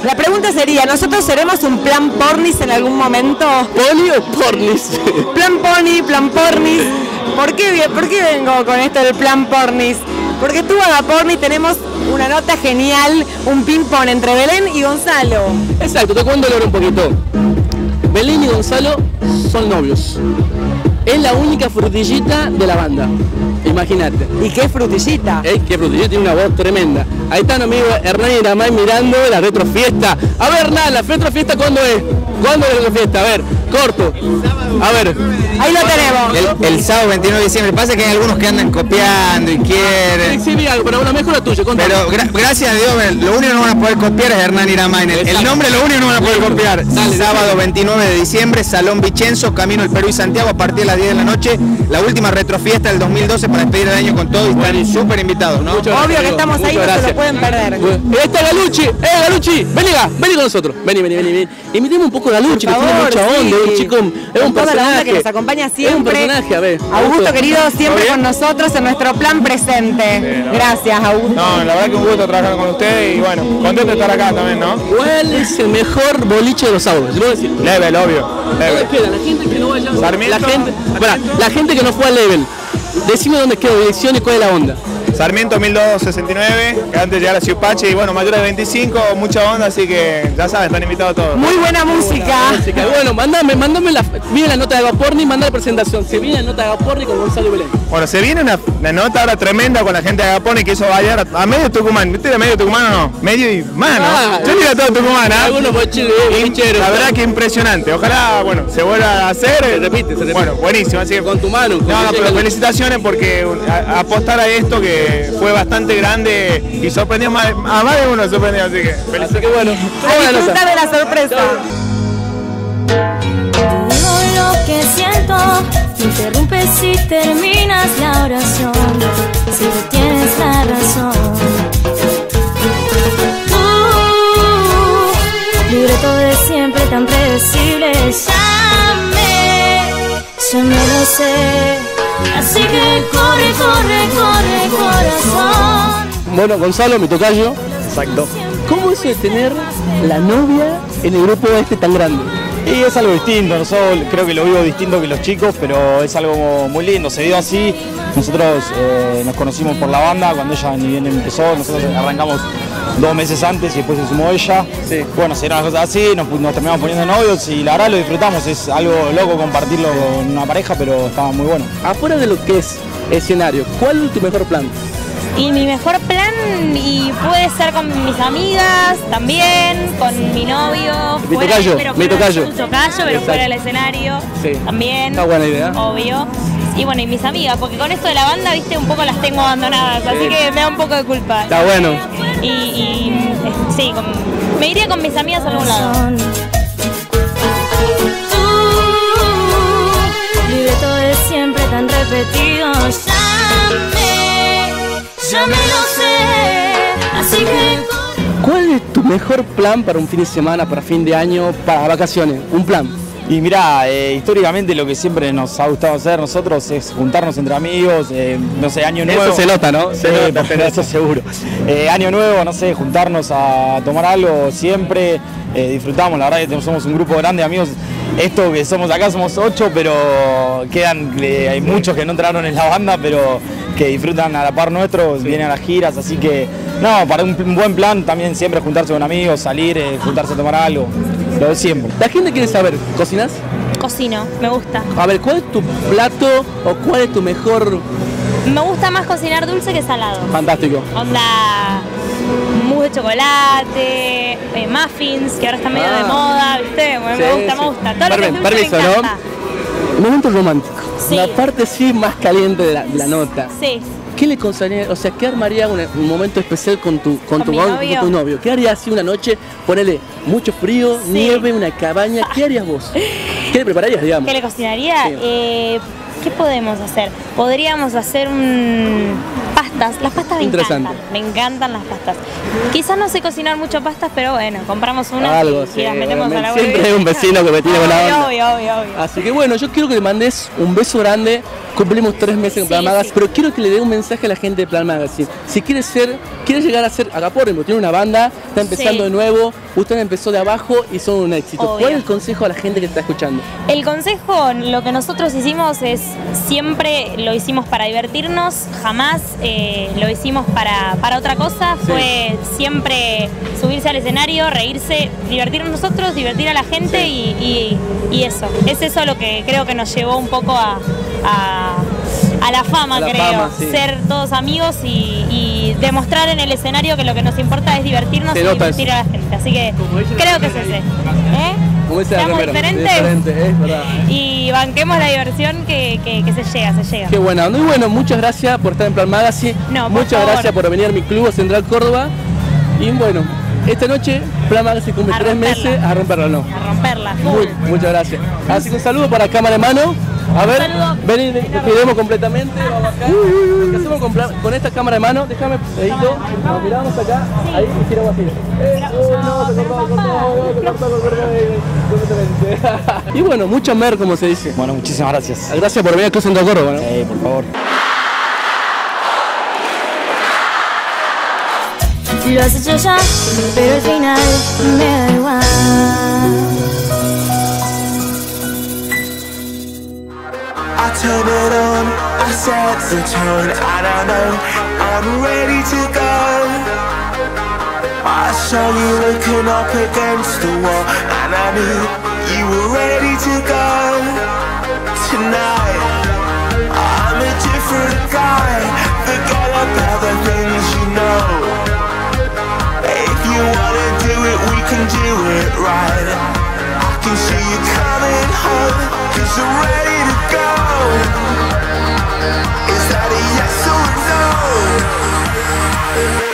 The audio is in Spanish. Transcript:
La pregunta sería, ¿nosotros seremos un plan pornis en algún momento? ¿Pony o pornis? Plan pony, plan pornis. ¿Por qué vengo con esto del plan pornis? Porque estuvo Agaporni, tenemos una nota genial, un ping-pong entre Belén y Gonzalo. Exacto, te cuento ahora un poquito. Belén y Gonzalo son novios. Es la única frutillita de la banda. Imagínate. ¿Y qué frutillita? Qué frutillita, tiene una voz tremenda. Ahí están amigos Hernán y Ramay mirando la retrofiesta. A ver, Hernán, ¿la retrofiesta cuándo es? ¿Cuándo es la retrofiesta? A ver, corto. A ver. Ahí lo tenemos. El sábado 29 de diciembre. Pasa que hay algunos que andan copiando y quieren. Sí, algo, pero bueno, mejor la tuya. Contame. Pero gracias a Dios, lo único que no van a poder copiar es Hernán Iramain. El nombre lo único que no van a poder copiar. Dale, sábado 29 de diciembre, Salón Vicenzo, Camino del Perú y Santiago, a partir de las 10 de la noche. La última retrofiesta del 2012 para despedir el año con todo y están súper invitados, ¿no? Obvio que estamos ahí, no se lo pueden perder. Está Galucci, Galucci, vení con nosotros, vení. Imitemos un poco a Galucci, que tiene mucha onda, es un chico, es un toda la onda que personaje. nos acompaña siempre. Es un personaje, a ver. Augusto querido, siempre con nosotros en nuestro plan presente. Gracias, Augusto. No, la verdad que un gusto trabajar con ustedes y bueno, contento de estar acá también, ¿no? ¿Cuál es el mejor boliche de los sábados? Level, obvio. ¿Dónde queda? La gente que no vaya a Sarmiento. La gente que no fue a Level. Decime dónde queda dirección y cuál es la onda. Sarmiento 1269, que antes de llegar a Ciupache y bueno, mayores de 25, mucha onda, así que ya saben, están invitados todos. Muy buena música. Bueno, mándame viene la nota de Agaporni, manda la presentación. Se viene la nota de Agaporni con Gonzalo y Belén. Bueno, se viene una nota ahora tremenda con la gente de Agaporni que hizo bailar a medio Tucumán. ¿Viste de medio Tucumán o no? Medio y mano. Yo diría todo Tucumán, ¿ah? Algunos bochicheros. La verdad que impresionante. Ojalá, bueno, se vuelva a hacer. Se repite. Bueno, buenísimo. Así que con tu mano. No, pero felicitaciones porque apostar a esto que fue bastante grande y sorprendió a más de uno, sorprendió, así que felicitaciones. Así que bueno, A disfrutar de la sorpresa. Digo lo que siento, interrumpes si terminas la oración, si tienes la razón. Libreto de siempre tan predecible, ya me lo sé. Así que corre, corazón. Bueno, Gonzalo, mi tocayo. Exacto. ¿Cómo es de tener la novia en el grupo este tan grande? Y es algo distinto, nosotros creo que lo vivo distinto que los chicos, pero es algo muy lindo, se dio así. Nosotros nos conocimos por la banda, cuando ella ni bien empezó, nosotros arrancamos 2 meses antes y después se sumó ella. Sí. Bueno, se dieron las cosas así, nos terminamos poniendo novios y la verdad lo disfrutamos, es algo loco compartirlo con una pareja, pero estaba muy bueno. Afuera de lo que es escenario, ¿cuál es tu mejor plan? Y mi mejor plan, y puede ser con mis amigas también, con mi novio, Mi tocayo. pero fuera del escenario también. Está buena idea. Obvio. Y bueno, y mis amigas, porque con esto de la banda, viste, un poco las tengo abandonadas, así que me da un poco de culpa. Está bueno. Sí, me iría con mis amigas a algún lado. Libreto de siempre tan repetido, ya me lo sé, así que ¿Cuál es tu mejor plan para un fin de semana, para fin de año, para vacaciones? Un plan. Y mirá, históricamente lo que siempre nos ha gustado hacer nosotros es juntarnos entre amigos, no sé, año nuevo. Eso se nota, ¿no? Se nota, pero eso seguro. Año nuevo, no sé, juntarnos a tomar algo siempre, disfrutamos, la verdad que somos un grupo grande de amigos. Esto que somos acá somos 8, pero hay muchos que no entraron en la banda, pero que disfrutan a la par nuestro, vienen a las giras, así que no, para un buen plan también siempre juntarse con amigos, salir, juntarse a tomar algo, lo de siempre. La gente quiere saber, ¿cocinas? Cocino, me gusta. A ver, ¿cuál es tu plato o cuál es tu mejor? Me gusta más cocinar dulce que salado. Fantástico. Onda, mousse de chocolate, muffins, que ahora está medio de moda, ¿viste? Bueno, Sí, me gusta. Todo lo que es dulce permiso, me ¿no? encanta. Momento romántico. Sí. La parte sí más caliente de la nota. Sí. ¿Qué le consaría, o sea, qué armaría un momento especial con tu novio? ¿Qué harías así una noche? Ponele mucho frío, nieve, una cabaña. ¿Qué harías vos? ¿Qué le prepararías, digamos? ¿Qué le cocinaría? Sí. ¿Qué podemos hacer? Podríamos hacer pastas. Las pastas me encantan las pastas. Quizás no sé cocinar mucho pastas, pero bueno, compramos unas Algo, y las metemos a la siempre hay un vecino que me tiene con la onda. Obvio. Así que bueno, yo quiero que le mandes un beso grande cumplimos 3 meses con Plan Magazine, pero quiero que le dé un mensaje a la gente de Plan Magazine. Si quiere llegar a ser Agapornis, porque tiene una banda, está empezando de nuevo, usted empezó de abajo y son un éxito. Obvio. ¿Cuál es el consejo a la gente que está escuchando? El consejo, lo que nosotros hicimos es, siempre lo hicimos para divertirnos, jamás lo hicimos para otra cosa, fue siempre subirse al escenario, reírse, divertirnos nosotros, divertir a la gente y eso. Es eso lo que creo que nos llevó un poco a la fama, ser todos amigos y demostrar en el escenario que lo que nos importa es divertirnos y divertir a la gente. Así que creo que es ese. Seamos diferentes y banquemos la diversión que se llega. Qué buena. Muy bueno, muchas gracias por estar en Plan Magazine. Muchas gracias por venir a mi club, a Central Córdoba. Y bueno, esta noche Plan Magazine cumple 3 meses, a romperla, ¿no? A romperla. Muchas gracias. Así que un saludo para cámara de mano. A ver, vení, despidemos completamente. Vamos acá. ¿Qué hacemos con esta cámara de mano? Déjame, Edito. Nos miramos acá. Ahí y giramos así. Y bueno, mucho mer, como se dice. Bueno, muchísimas gracias. Gracias por venir al Club Central Córdoba, ¿no? Por favor. Lo has hecho ya, pero al final me da igual. I turn it on, I set the tone, and I know I'm ready to go. I saw you looking up against the wall, and I knew you were ready to go. Tonight, I'm a different guy, forget about the things you know. If you wanna do it, we can do it right. I can see you coming home, 'cause I'm ready to go. Is that a yes or a no?